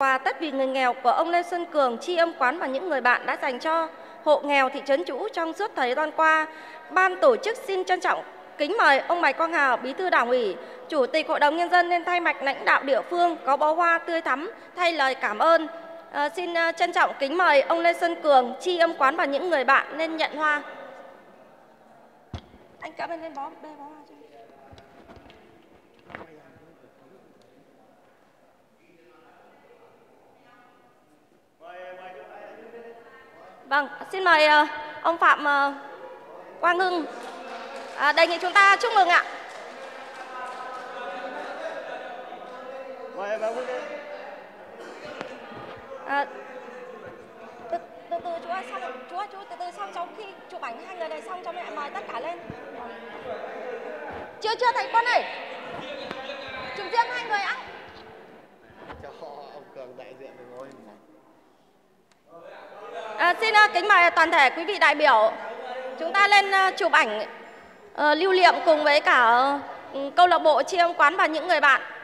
Quà Tết vì người nghèo của ông Lê Xuân Cường, tri ân quán và những người bạn đã dành cho hộ nghèo thị trấn Trũ trong suốt thời gian qua. Ban tổ chức xin trân trọng kính mời ông Bạch Quang Hào, Bí thư Đảng ủy, Chủ tịch Hội đồng Nhân dân nên thay mặt lãnh đạo địa phương có bó hoa tươi thắm thay lời cảm ơn. Xin trân trọng kính mời ông Lê Xuân Cường, tri ân quán và những người bạn nên nhận hoa. Anh cả bên lên bó hoa cho. Vâng, xin mời ông Phạm Quang Hưng. Đề nghị chúng ta chúc mừng ạ. Từ từ chú ơi, xong chú từ từ, xong cháu khi chụp ảnh hai người này xong cho mẹ mời tất cả lên. Chưa thầy Quân ơi, chụp riêng hai người ạ. Cho ông Cường đại diện được ngồi. Xin kính mời toàn thể quý vị đại biểu chúng ta lên chụp ảnh lưu niệm cùng với cả câu lạc bộ tri ân quán và những người bạn.